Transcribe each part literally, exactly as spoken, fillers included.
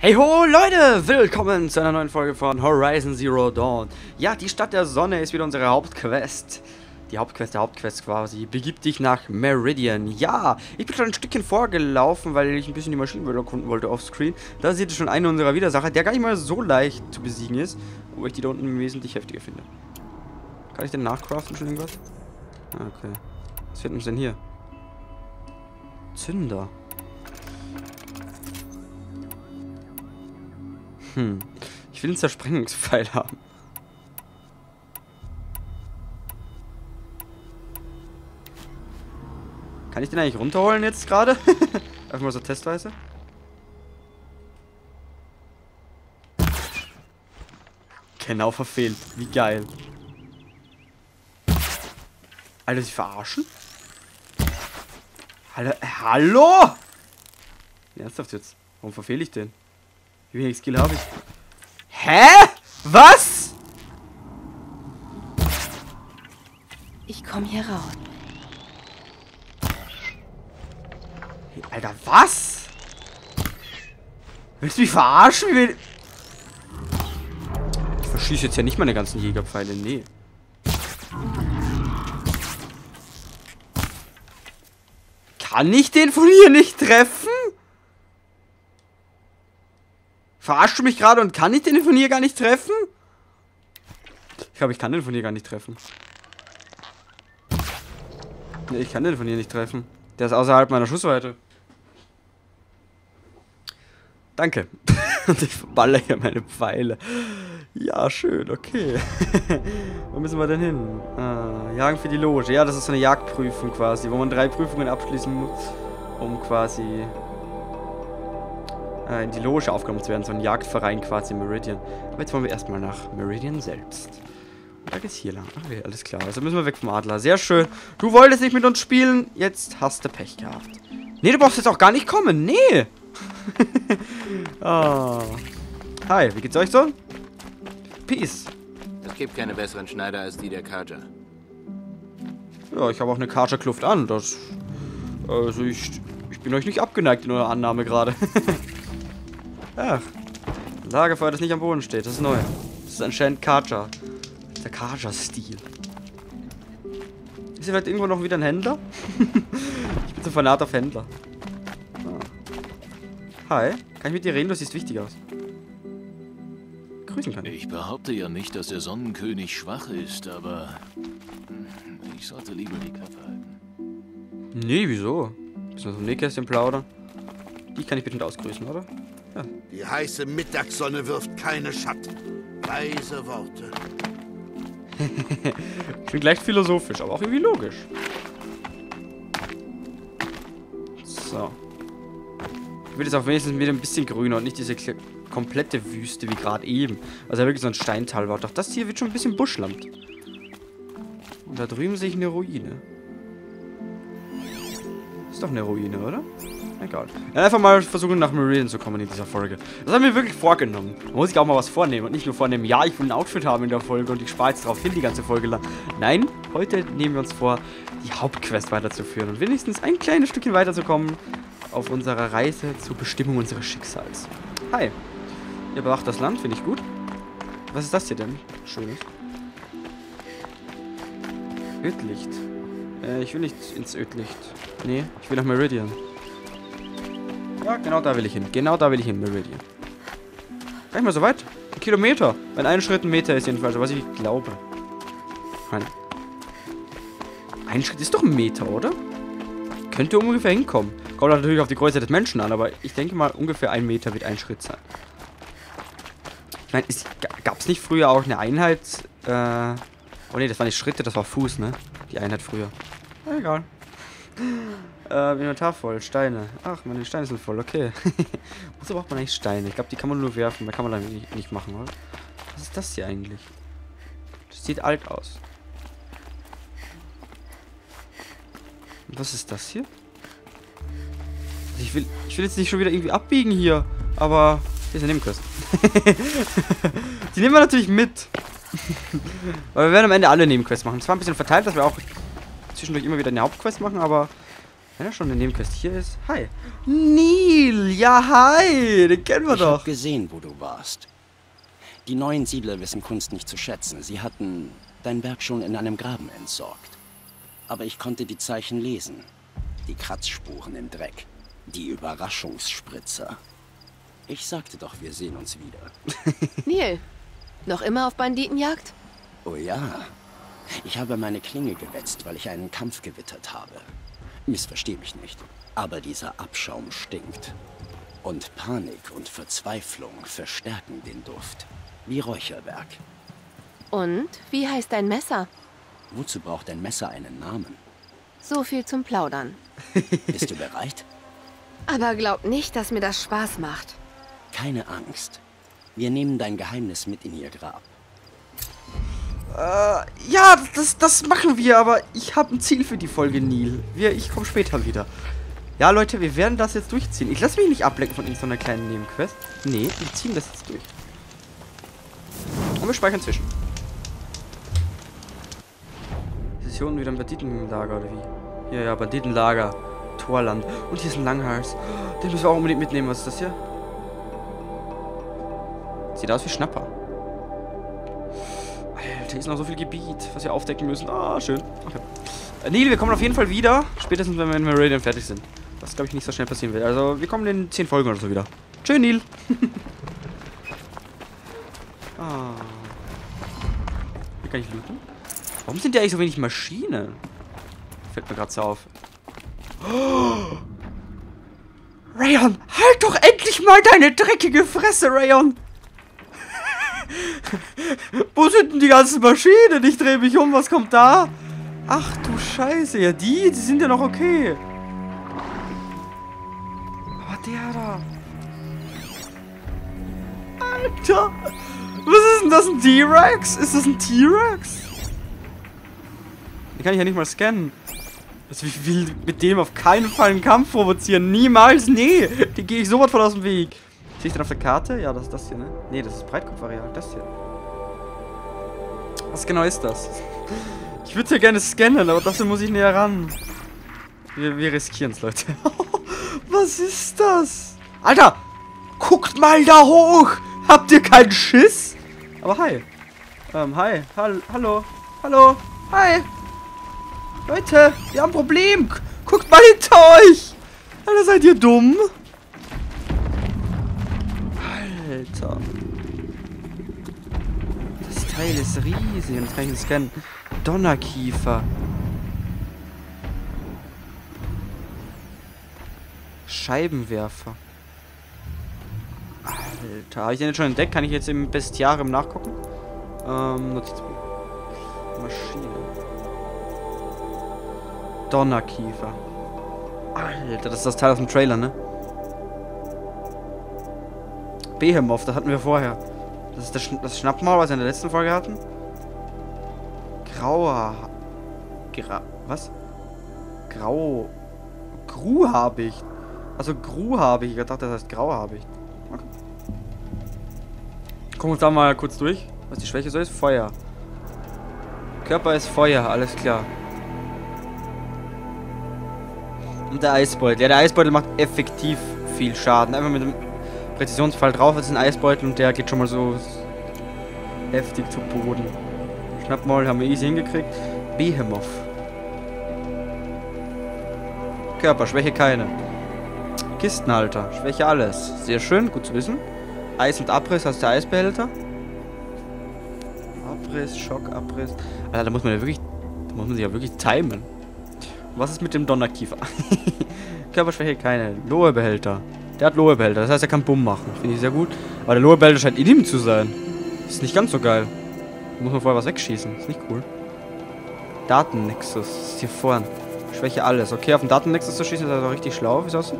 Hey ho Leute, willkommen zu einer neuen Folge von Horizon Zero Dawn. Ja, die Stadt der Sonne ist wieder unsere Hauptquest. Die Hauptquest der Hauptquest quasi. Begib dich nach Meridian. Ja, ich bin schon ein Stückchen vorgelaufen, weil ich ein bisschen die Maschinenwelt erkunden wollte offscreen. Da seht ihr schon einen unserer Widersacher, der gar nicht mal so leicht zu besiegen ist. Wo ich die da unten wesentlich heftiger finde. Kann ich denn nachcraften schon irgendwas? Ah, okay. Was fehlt uns denn hier? Zünder. Hm. Ich will einen Zersprengungspfeil haben. Kann ich den eigentlich runterholen jetzt gerade? Einfach mal so testweise. Genau verfehlt. Wie geil. Alter, sie verarschen? Alter, hallo? Ernsthaft jetzt? Warum verfehle ich den? Wie wenig Skill habe ich? Hä? Was? Ich komme hier raus. Hey, Alter, was? Willst du mich verarschen? Wie will... Ich verschieße jetzt ja nicht meine ganzen Jägerpfeile, nee. Kann ich den von hier nicht treffen? Verarschst du mich gerade und kann ich den von hier gar nicht treffen? Ich glaube, ich kann den von hier gar nicht treffen. Nee, ich kann den von hier nicht treffen. Der ist außerhalb meiner Schussweite. Danke. Und ich verballer hier meine Pfeile. Ja, schön, okay. Wo müssen wir denn hin? Ah, Jagen für die Loge. Ja, das ist so eine Jagdprüfung quasi, wo man drei Prüfungen abschließen muss, um quasi in die Loge aufgenommen zu werden, so ein Jagdverein quasi in Meridian. Aber jetzt wollen wir erstmal nach Meridian selbst. Und da geht's hier lang. Okay, alles klar. Also müssen wir weg vom Adler. Sehr schön. Du wolltest nicht mit uns spielen, jetzt hast du Pech gehabt. Nee, du brauchst jetzt auch gar nicht kommen. Nee. Oh. Hi, wie geht's euch so? Peace. Es gibt keine besseren Schneider als die der Karja. Ja, ich habe auch eine Karja-Kluft an. Das. Also ich. Ich bin euch nicht abgeneigt in eurer Annahme gerade. Ach. Lagerfeuer, das nicht am Boden steht. Das ist neu. Das ist anscheinend Karja. Der Karja-Stil. Ist hier vielleicht irgendwo noch wieder ein Händler? Ich bin so fanat auf Händler. Ah. Hi. Kann ich mit dir reden? Du siehst wichtig aus. Grüßen kann ich. Ich behaupte ja nicht, dass der Sonnenkönig schwach ist, aber ich sollte lieber die Klappe halten. Nee, wieso? Bisschen aus dem Nähkästchen plaudern. Die kann ich bestimmt ausgrüßen, oder? Ja. Die heiße Mittagssonne wirft keine Schatten. Weise Worte. Ich bin gleich philosophisch, aber auch irgendwie logisch. So. Ich will jetzt auch wenigstens wieder ein bisschen grüner und nicht diese komplette Wüste wie gerade eben. Also wirklich so ein Steintal war. Doch das hier wird schon ein bisschen Buschland. Und da drüben sehe ich eine Ruine. Ist doch eine Ruine, oder? Egal. Ja, einfach mal versuchen, nach Meridian zu kommen in dieser Folge. Das haben wir wirklich vorgenommen. Da muss ich auch mal was vornehmen und nicht nur vornehmen, ja, ich will ein Outfit haben in der Folge und ich spare jetzt drauf hin die ganze Folge lang. Nein, heute nehmen wir uns vor, die Hauptquest weiterzuführen und wenigstens ein kleines Stückchen weiterzukommen auf unserer Reise zur Bestimmung unseres Schicksals. Hi. Ihr bewacht das Land, finde ich gut. Was ist das hier denn? Schönes. Ödlicht. Äh, ich will nicht ins Ödlicht. Nee, ich will nach Meridian. Ja, genau da will ich hin. Genau da will ich hin, Meridian. Gar nicht mal so weit. Ein Kilometer. Wenn ein Schritt ein Meter ist jedenfalls, was ich glaube. Nein. Ein Schritt ist doch ein Meter, oder? Könnte ungefähr hinkommen. Kommt natürlich auf die Größe des Menschen an, aber ich denke mal, ungefähr ein Meter wird ein Schritt sein. Ich meine, gab es nicht früher auch eine Einheit? Äh, oh ne, das waren nicht Schritte, das war Fuß, ne? Die Einheit früher. Ja, egal. Äh, Inventar voll, Steine. Ach, meine Steine sind voll, okay. Wozu braucht man eigentlich Steine? Ich glaube, die kann man nur werfen, mehr kann man dann nicht, nicht machen, oder? Was ist das hier eigentlich? Das sieht alt aus. Und was ist das hier? Also ich will, ich will jetzt nicht schon wieder irgendwie abbiegen hier, aber hier ist eine Nebenquest. Die nehmen wir natürlich mit. Aber wir werden am Ende alle Nebenquests machen. Zwar ein bisschen verteilt, dass wir auch zwischendurch immer wieder eine Hauptquest machen, aber Wenn er schon eine Nebenquest hier ist. Hi. Neil, ja hi, den kennen wir Ich doch. hab gesehen, wo du warst. Die neuen Siedler wissen Kunst nicht zu schätzen. Sie hatten dein Werk schon in einem Graben entsorgt. Aber ich konnte die Zeichen lesen. Die Kratzspuren im Dreck. Die Überraschungsspritzer. Ich sagte doch, wir sehen uns wieder. Neil, noch immer auf Banditenjagd? Oh ja. Ich habe meine Klinge gewetzt, weil ich einen Kampf gewittert habe. Missversteh mich nicht. Aber dieser Abschaum stinkt. Und Panik und Verzweiflung verstärken den Duft. Wie Räucherwerk. Und wie heißt dein Messer? Wozu braucht ein Messer einen Namen? So viel zum Plaudern. Bist du bereit? Aber glaub nicht, dass mir das Spaß macht. Keine Angst. Wir nehmen dein Geheimnis mit in ihr Grab. Äh, ja, das, das machen wir, aber ich habe ein Ziel für die Folge, Neil. Wir, ich komme später wieder. Ja, Leute, wir werden das jetzt durchziehen. Ich lasse mich nicht ablenken von irgendeiner kleinen Nebenquest. Nee, wir ziehen das jetzt durch. Und wir speichern zwischen. Ist hier unten wieder ein Banditenlager, oder wie? Ja, ja, Banditenlager. Torland. Und hier ist ein Langhals. Den müssen wir auch unbedingt mitnehmen. Was ist das hier? Sieht aus wie Schnapper. Alter, hier ist noch so viel Gebiet, was wir aufdecken müssen. Ah, schön. Okay. Äh, Neil, wir kommen auf jeden Fall wieder. Spätestens, wenn wir in Meridian fertig sind. Was, glaube ich, nicht so schnell passieren wird. Also, wir kommen in zehn Folgen oder so wieder. Tschö, Neil. Ah. Hier kann ich looten. Warum sind die eigentlich so wenig Maschinen? Fällt mir gerade so auf. Oh. Rayon, halt doch endlich mal deine dreckige Fresse, Rayon! Wo sind denn die ganzen Maschinen? Ich drehe mich um, was kommt da? Ach du Scheiße, ja die, die sind ja noch okay. Aber der da. Alter! Was ist denn das, ein T-Rex? Ist das ein T-Rex? Den kann ich ja nicht mal scannen. Also ich will mit dem auf keinen Fall einen Kampf provozieren. Niemals, nee. Den gehe ich so weit von aus dem Weg. Sehe ich den auf der Karte? Ja, das ist das hier, ne? Nee, das ist Breitkopfareal. Das hier. Was genau ist das? Ich würde ja gerne scannen, aber dafür muss ich näher ran. Wir, wir riskieren es, Leute. Was ist das? Alter! Guckt mal da hoch! Habt ihr keinen Schiss? Aber hi. Ähm, hi. Hall hallo. Hallo. Hi. Leute, wir haben ein Problem. G guckt mal hinter euch. Alter, seid ihr dumm? Alter. Das Teil ist riesig. Und das kann ich nicht scannen. Donnerkiefer. Scheibenwerfer. Alter, habe ich den jetzt schon entdeckt? Kann ich jetzt im Bestiarium nachgucken? Ähm, Notizbuch. Maschine. Donnerkiefer. Alter, das ist das Teil aus dem Trailer, ne? Behemoth, das hatten wir vorher. Das ist das, Sch das Schnappmaul, was wir in der letzten Folge hatten. Grauer. Gra was? Grau. Gruhabicht. Also Gruhabicht. Ich dachte, das heißt Grauhabicht. Okay. Gucken wir uns da mal kurz durch, was die Schwäche so ist. Feuer. Körper ist Feuer, alles klar. Und der Eisbeutel. Ja, der Eisbeutel macht effektiv viel Schaden. Einfach mit dem Präzisionsfall drauf. Das ist ein Eisbeutel und der geht schon mal so heftig zu Boden. Schnappmaul haben wir easy hingekriegt. Behemoth. Körper, Schwäche keine. Kistenhalter, Schwäche alles. Sehr schön, gut zu wissen. Eis und Abriss, hast du der Eisbehälter. Abriss, Schock, Abriss. Alter, da muss man ja wirklich, da muss man sich ja wirklich timen. Was ist mit dem Donnerkiefer? Körperschwäche keine. Lohe-Behälter. Der hat Lohe-Behälter, das heißt, er kann Bumm machen. Finde ich sehr gut. Aber der Lohe-Behälter scheint in ihm zu sein. Ist nicht ganz so geil. Da muss man vorher was wegschießen. Ist nicht cool. Datennexus. Ist hier vorne. Schwäche alles. Okay, auf den Datennexus zu schießen, ist also richtig schlau. Wie sagst du?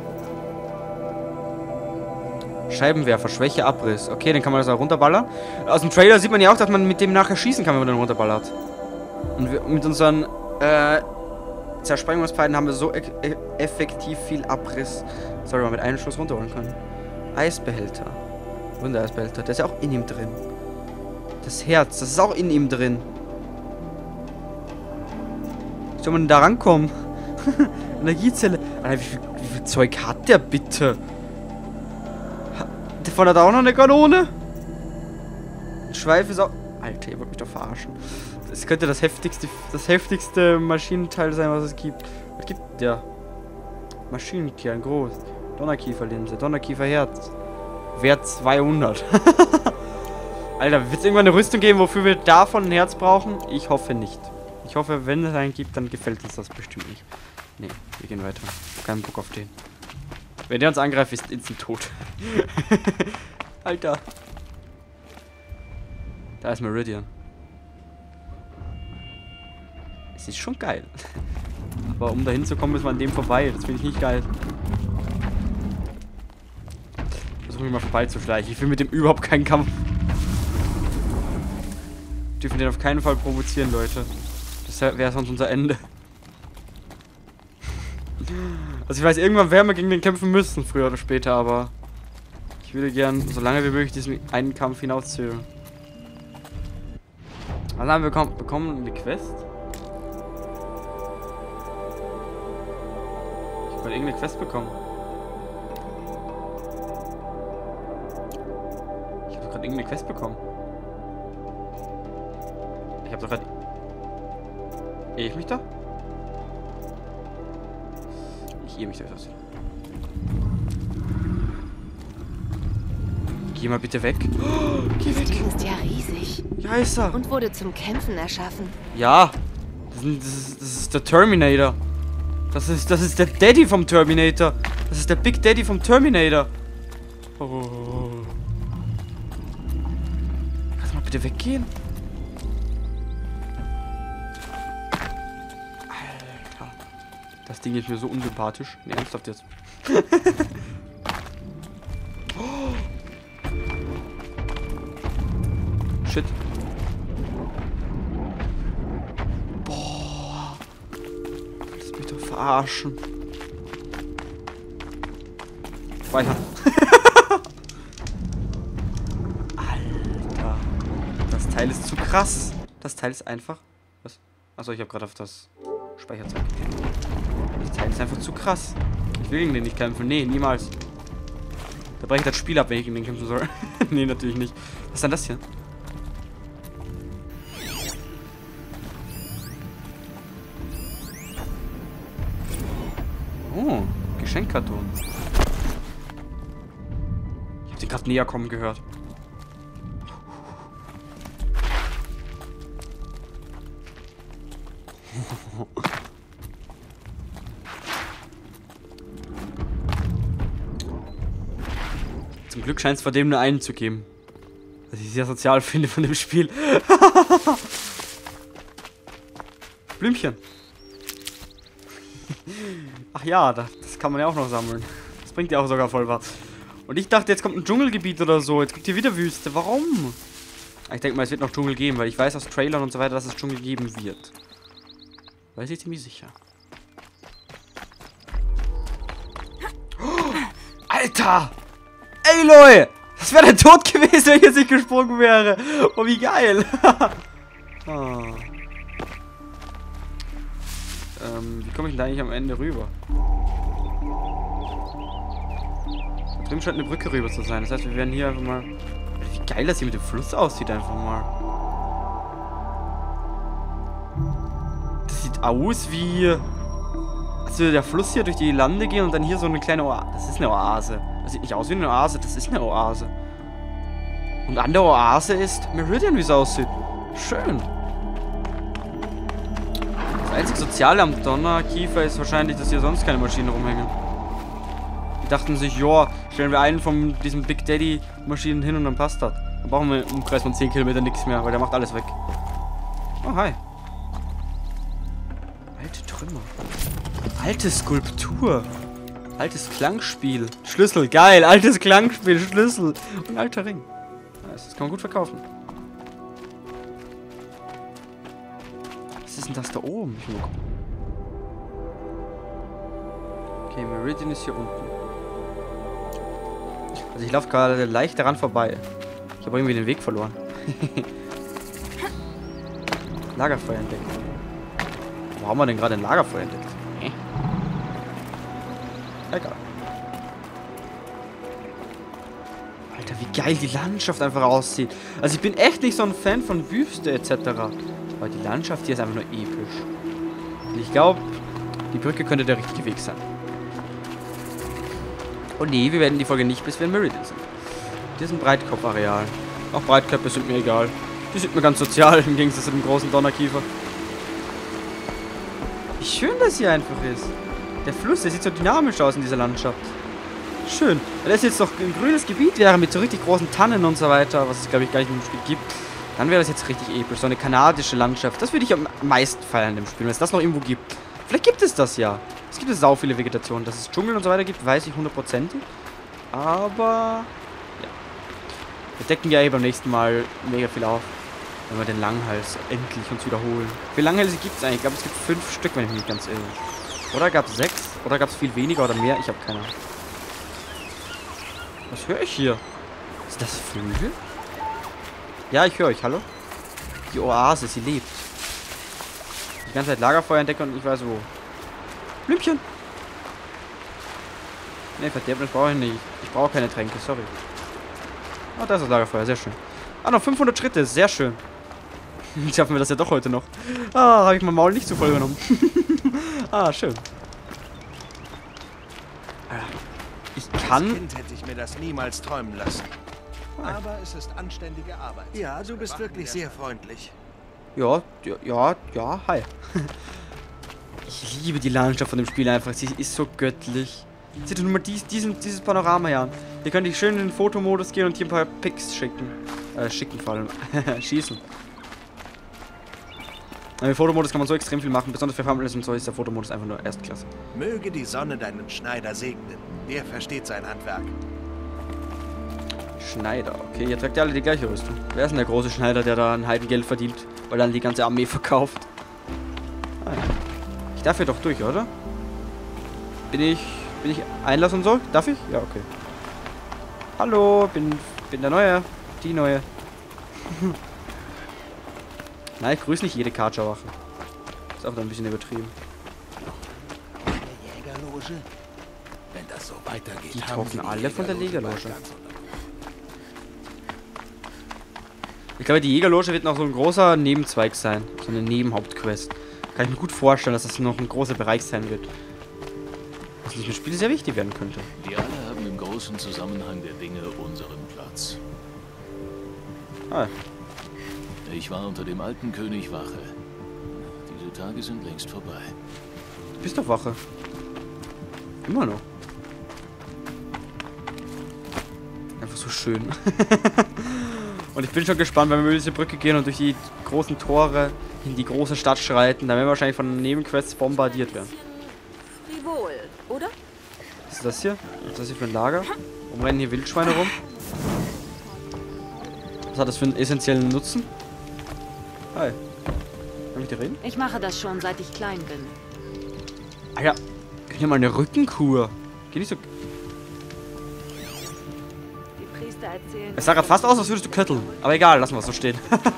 Scheibenwerfer, Schwäche, Abriss. Okay, dann kann man das auch runterballern. Aus dem Trailer sieht man ja auch, dass man mit dem nachher schießen kann, wenn man den runterballert. Und wir, mit unseren äh, Zersprengungspfeilen haben wir so e e effektiv viel Abriss, dass wir mal mit einem Schuss runterholen können. Eisbehälter. Wunder-Eisbehälter. Der ist ja auch in ihm drin. Das Herz, das ist auch in ihm drin. Wie soll man denn da rankommen? Energiezelle. Alter, wie viel, wie viel Zeug hat der bitte? Ha, davon hat er auch noch eine Kanone? Ein Schweif ist auch... Alter, ihr wollt mich doch verarschen. Das könnte das heftigste, das heftigste Maschinenteil sein, was es gibt. Was gibt der? Maschinenkern, groß. Donnerkieferlinse, Donnerkieferherz. Wert zweihundert. Alter, wird es irgendwann eine Rüstung geben, wofür wir davon ein Herz brauchen? Ich hoffe nicht. Ich hoffe, wenn es einen gibt, dann gefällt uns das bestimmt nicht. Nee, wir gehen weiter. Keinen Bock auf den. Wenn der uns angreift, ist instant tot. Alter. Da ist Meridian. Es ist schon geil. Aber um da hinzukommen, müssen wir an dem vorbei. Das finde ich nicht geil. Versuche mich mal vorbeizuschleichen. Ich will mit dem überhaupt keinen Kampf. Wir dürfen den auf keinen Fall provozieren, Leute. Das wäre sonst unser Ende. Also ich weiß, irgendwann werden wir gegen den kämpfen müssen, früher oder später, aber ich würde gern so lange wie möglich diesen einen Kampf hinauszögern. Was haben wir bekommen? Bekommen eine Quest? Ich wollte irgendeine Quest bekommen. Ich habe gerade irgendeine Quest bekommen. Ich habe doch gerade... Ehe ich mich da? Ich ehe mich da aus. Geh mal bitte weg. Oh, geh weg. Das Ding ist ja riesig. Ja, ist er. Und wurde zum Kämpfen erschaffen. Ja. Das ist, das ist der Terminator. Das ist, das ist der Daddy vom Terminator. Das ist der Big Daddy vom Terminator. Oh. Kannst du mal bitte weggehen? Alter. Das Ding ist mir so unsympathisch. Nee, ernsthaft jetzt. Oh. Shit. Boah. Das mich doch verarschen. Speichern. Alter. Das Teil ist zu krass. Das Teil ist einfach... Was? Achso, ich habe gerade auf das Speicherzeug geklickt. Das Teil ist einfach zu krass. Ich will gegen den nicht kämpfen. Nee, niemals. Da breche ich das Spiel ab, wenn ich gegen den kämpfen soll. Nee, natürlich nicht. Was ist denn das hier? Oh, Geschenkkarton. Ich hab den gerade näher kommen gehört. Zum Glück scheint es vor dem nur einen zu geben. Was ich sehr sozial finde von dem Spiel. Blümchen. Ach ja, das, das kann man ja auch noch sammeln. Das bringt ja auch sogar voll was. Und ich dachte, jetzt kommt ein Dschungelgebiet oder so. Jetzt kommt hier wieder Wüste. Warum? Ich denke mal, es wird noch Dschungel geben, weil ich weiß aus Trailern und so weiter, dass es Dschungel geben wird. Weiß ich ziemlich sicher. Oh, Alter! Ey, Leute! Das wäre der Tod gewesen, wenn ich jetzt nicht gesprungen wäre. Oh, wie geil. Oh. Ähm, wie komme ich denn da eigentlich am Ende rüber? Da drüben scheint eine Brücke rüber zu sein. Das heißt, wir werden hier einfach mal... Wie geil das hier mit dem Fluss aussieht, einfach mal. Das sieht aus wie... Also der Fluss hier durch die Lande gehen und dann hier so eine kleine Oase. Das ist eine Oase. Das sieht nicht aus wie eine Oase, das ist eine Oase. Und an der Oase ist Meridian, wie es aussieht. Schön. Das einzige Soziale am Donnerkiefer ist wahrscheinlich, dass hier sonst keine Maschinen rumhängen. Die dachten sich, ja, stellen wir einen von diesen Big Daddy Maschinen hin und dann passt das. Dann brauchen wir im Umkreis von zehn Kilometern nichts mehr, weil der macht alles weg. Oh, hi. Alte Trümmer. Alte Skulptur. Altes Klangspiel. Schlüssel, geil. Altes Klangspiel, Schlüssel. Und alter Ring. Das kann man gut verkaufen. Was ist denn das da oben? Ich will mal gucken. Okay, Meridian ist hier unten. Also ich laufe gerade leicht daran vorbei. Ich habe irgendwie den Weg verloren. Lagerfeuer entdeckt. Wo haben wir denn gerade ein Lagerfeuer entdeckt? Hä? Egal. Alter, wie geil die Landschaft einfach aussieht. Also ich bin echt nicht so ein Fan von Wüste et cetera. Aber die Landschaft hier ist einfach nur episch. Und ich glaube, die Brücke könnte der richtige Weg sein. Oh nee, wir werden die Folge nicht, bis wir in Meridian sind. Hier ist ein Breitkopfareal. Auch Breitköpfe sind mir egal. Die sind mir ganz sozial im Gegensatz zu dem großen Donnerkiefer. Wie schön das hier einfach ist. Der Fluss, der sieht so dynamisch aus in dieser Landschaft. Schön. Wenn das jetzt noch ein grünes Gebiet wäre mit so richtig großen Tannen und so weiter, was es glaube ich gar nicht im Spiel gibt, dann wäre das jetzt richtig episch. So eine kanadische Landschaft. Das würde ich am meisten feiern im Spiel, wenn es das noch irgendwo gibt. Vielleicht gibt es das ja. Es gibt sau viele Vegetationen. Dass es Dschungel und so weiter gibt, weiß ich hundertprozentig. Aber ja. Wir decken ja eh beim nächsten Mal mega viel auf. Wenn wir den Langhals endlich uns wiederholen. Wie viele Langhälse gibt es eigentlich? Ich glaube, es gibt fünf Stück, wenn ich mich nicht ganz irre. Oder gab es sechs? Oder gab es viel weniger oder mehr? Ich habe keine Ahnung. Was höre ich hier? Ist das Vögel? Ja, ich höre euch. Hallo? Die Oase, sie lebt. Die ganze Zeit Lagerfeuer entdecken und ich weiß wo. Blümchen! Ne, Verderbnis brauche ich nicht. Ich brauche keine Tränke, sorry. Oh, da ist das Lagerfeuer, sehr schön. Ah, noch fünfhundert Schritte, sehr schön. Schaffen wir das ja doch heute noch. Ah, habe ich mein Maul nicht zu voll genommen. Ah, schön. Ich kann... Als Kind hätte ich mir das niemals träumen lassen. Aber es ist anständige Arbeit. Ja, du bist wirklich sehr freundlich. Ja, ja, ja, ja, hi. Ich liebe die Landschaft von dem Spiel einfach. Sie ist so göttlich. Seht ihr nur mal dies, diesen, dieses Panorama hier an. Hier könnte ich schön in den Fotomodus gehen und hier ein paar Pics schicken. Äh, schicken vor allem. Schießen. Im Fotomodus kann man so extrem viel machen. Besonders für Thumbnails und so ist der Fotomodus einfach nur Erstklasse. Möge die Sonne deinen Schneider segnen. Der versteht sein Handwerk. Schneider. Okay, ihr trägt ja alle die gleiche Rüstung. Wer ist denn der große Schneider, der da ein Heidengeld verdient, weil er dann die ganze Armee verkauft? Ah, ja. Ich darf hier doch durch, oder? Bin ich... Bin ich Einlass und so? Darf ich? Ja, okay. Hallo, bin... Bin der Neue. Die Neue. Nein, ich grüße nicht jede Karcher-Wache. Ist auch ein bisschen übertrieben. Der Jägerloge? Wenn das so weitergeht, die talken alle von der Jägerloge. Ich glaube, die Jägerloge wird noch so ein großer Nebenzweig sein. So eine Nebenhauptquest. Kann ich mir gut vorstellen, dass das noch ein großer Bereich sein wird. Was nicht im Spiel sehr wichtig werden könnte. Wir alle haben im großen Zusammenhang der Dinge unseren Platz. Ah. Ich war unter dem alten König Wache. Diese Tage sind längst vorbei. Du bist doch Wache. Immer noch. Einfach so schön. Und ich bin schon gespannt, wenn wir über diese Brücke gehen und durch die großen Tore in die große Stadt schreiten. Da werden wir wahrscheinlich von Nebenquests bombardiert werden. Frivol, oder? Was ist das hier? Was ist das hier für ein Lager? Warum rennen hier Wildschweine rum? Was hat das für einen essentiellen Nutzen? Hi. Kann ich dir reden? Ich mache das schon, seit ich klein bin. Ah ja. Können wir mal eine Rückenkur. Geht nicht so... Die Priester erzählen... Es sah gerade fast aus, als würdest du kötteln. Aber egal, lassen wir es so stehen.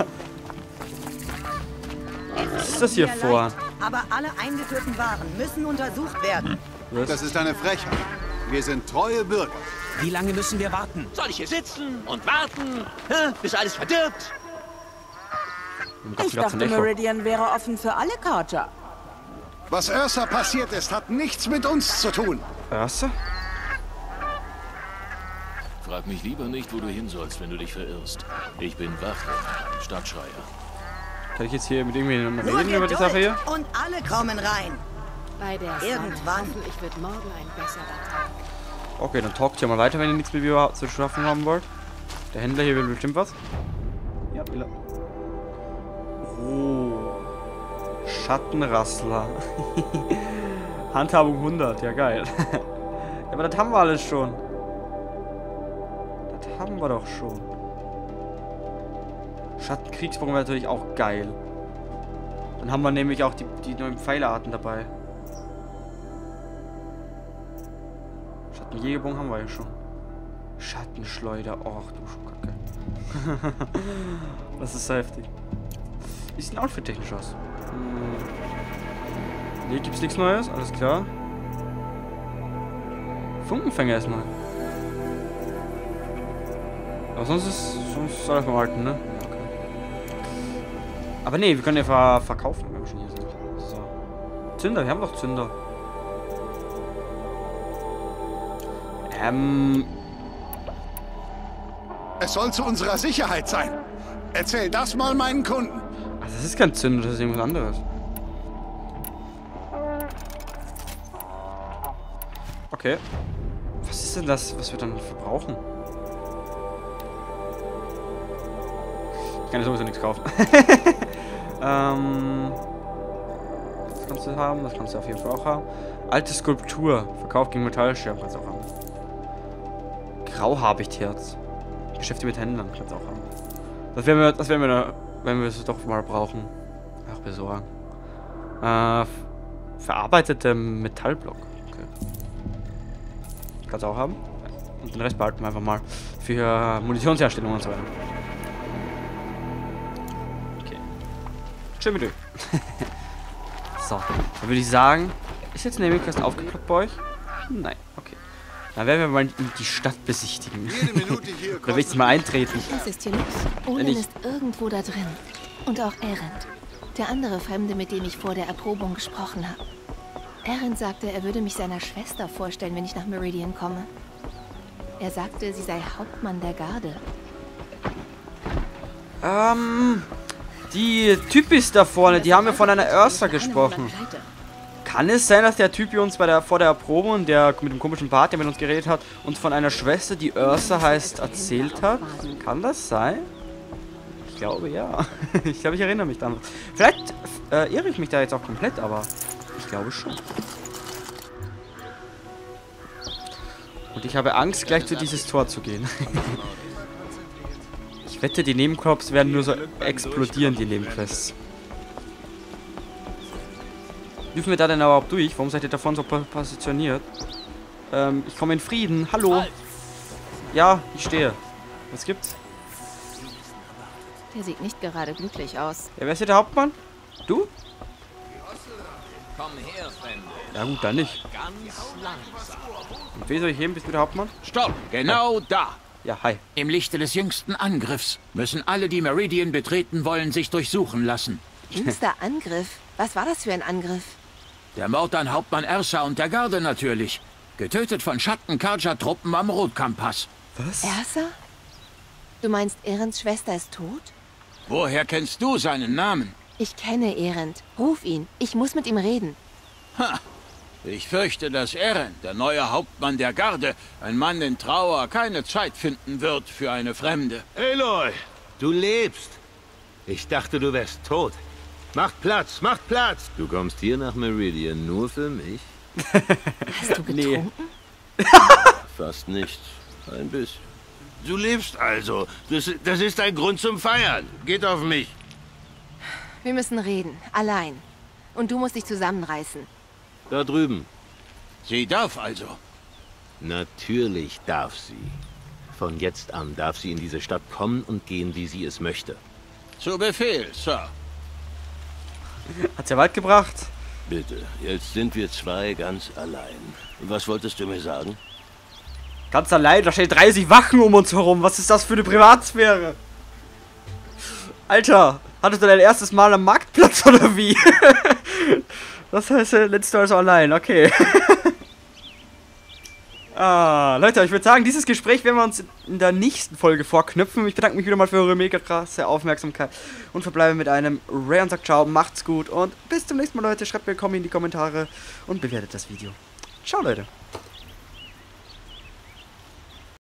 Was ist das hier vor? Aber alle eingeführten Waren müssen untersucht werden. Was? Das ist eine Frechheit. Wir sind treue Bürger. Wie lange müssen wir warten? Soll ich hier sitzen und warten, hä? Bis alles verdirbt? Ich dachte, Meridian wäre offen für alle Karcher. Was Ursa passiert ist, hat nichts mit uns zu tun. Ursa? Frag mich lieber nicht, wo du hin sollst, wenn du dich verirrst. Ich bin Wache, Stadtschreier. Kann ich jetzt hier mit irgendjemandem reden über die Sache hier? Und alle kommen rein. Bei der Irgendwann. Sonne. Ich wird morgen ein besserer Tag. Okay, dann talkt hier mal weiter, wenn ihr nichts mit mir zu schaffen haben wollt. Der Händler hier will bestimmt was. Ja, will er. Oh. Schattenrassler. Handhabung hundert, ja geil. Ja, aber das haben wir alles schon. Das haben wir doch schon. Schattenkriegsbogen wäre natürlich auch geil. Dann haben wir nämlich auch die, die neuen Pfeilarten dabei. Schattenjägerbogen haben wir ja schon. Schattenschleuder. Och, du Schukacke. Das ist heftig. Wie sieht ein Outfit technisch aus? Hm. Hier gibt's nichts Neues, alles klar. Funkenfänger erstmal. Aber sonst ist. Sonst soll das mal halten, ne? Okay. Aber nee, wir können ja ver verkaufen, wenn wir schon hier sind. So. Zünder, wir haben doch Zünder. Ähm. Es soll zu unserer Sicherheit sein. Erzähl das mal meinen Kunden. Also das ist kein Zünder, das ist irgendwas anderes. Okay. Was ist denn das, was wir dann verbrauchen? Ich kann ja sowieso nichts kaufen. ähm. Das kannst du haben, das kannst du auf jeden Fall auch haben. Alte Skulptur. Verkauf gegen Metallscherben kannst du auch haben. Grauhabichtherz. Geschäfte mit Händlern kannst du auch haben. Das werden wir, das werden wir, wenn wir es doch mal brauchen, auch besorgen. Äh, verarbeitete Metallblock. Okay. Kannst du auch haben. Und den Rest behalten wir einfach mal für Munitionsherstellung und so weiter. Okay. Schön mit dir. So, dann würde ich sagen, ist jetzt eine Quest aufgeploppt bei euch? Nein, okay. Dann werden wir mal die Stadt besichtigen. Da will ich jetzt mal eintreten. Es ist hier nichts. Olin ist irgendwo da drin. Und auch Erend. Der andere Fremde, mit dem ich vor der Erprobung gesprochen habe. Erend sagte, er würde mich seiner Schwester vorstellen, wenn ich nach Meridian komme. Er sagte, sie sei Hauptmann der Garde. Ähm, die Typis da vorne, die haben wir von einer Ursa gesprochen. Kann es sein, dass der Typ hier uns bei der, vor der Erprobung, der mit dem komischen Bart, der mit uns geredet hat, uns von einer Schwester, die Ursa heißt, erzählt hat? Kann das sein? Ich glaube, ja. Ich glaube, ich erinnere mich daran. Vielleicht äh, irre ich mich da jetzt auch komplett, aber ich glaube schon. Und ich habe Angst, gleich zu dieses Tor zu gehen. Ich wette, die Nebenkorps werden nur so explodieren, die Nebenquests. Dürfen wir da denn überhaupt durch? Warum seid ihr davon so positioniert? Ähm, ich komme in Frieden. Hallo. Ja, ich stehe. Was gibt's? Der sieht nicht gerade glücklich aus. Ja, wer ist hier der Hauptmann? Du? Komm her, Fremde. Ja gut, dann nicht. Ganz langsam. Und wie soll ich heben? Bist du der Hauptmann? Stopp! Genau da! Ja, hi. Im Lichte des jüngsten Angriffs müssen alle, die Meridian betreten wollen, sich durchsuchen lassen. Jüngster Angriff? Was war das für ein Angriff? Der Mord an Hauptmann Ersa und der Garde natürlich. Getötet von Schatten-Karja-Truppen am Rotkampass. Was? Ersa? Du meinst, Erends Schwester ist tot? Woher kennst du seinen Namen? Ich kenne Erend. Ruf ihn. Ich muss mit ihm reden. Ha! Ich fürchte, dass Erend, der neue Hauptmann der Garde, ein Mann in Trauer, keine Zeit finden wird für eine Fremde. Aloy, du lebst. Ich dachte, du wärst tot. Macht Platz, macht Platz! Du kommst hier nach Meridian nur für mich? Hast du getrunken? Nee. Fast nicht. Ein bisschen. Du lebst also. Das, das ist ein Grund zum Feiern. Geht auf mich. Wir müssen reden. Allein. Und du musst dich zusammenreißen. Da drüben. Sie darf also. Natürlich darf sie. Von jetzt an darf sie in diese Stadt kommen und gehen, wie sie es möchte. Zu Befehl, Sir. Hat's ja weit gebracht. Bitte, jetzt sind wir zwei ganz allein. Was wolltest du mir sagen? Ganz allein, da stehen dreißig Wachen um uns herum. Was ist das für eine Privatsphäre? Alter, hattest du dein erstes Mal am Marktplatz oder wie? Das heißt, letztes Mal also allein, okay. Ah, Leute, ich würde sagen, dieses Gespräch werden wir uns in der nächsten Folge vorknüpfen. Ich bedanke mich wieder mal für eure mega krasse Aufmerksamkeit und verbleibe mit einem Ray und sagt ciao, macht's gut und bis zum nächsten Mal, Leute. Schreibt willkommen in die Kommentare und bewertet das Video. Ciao, Leute.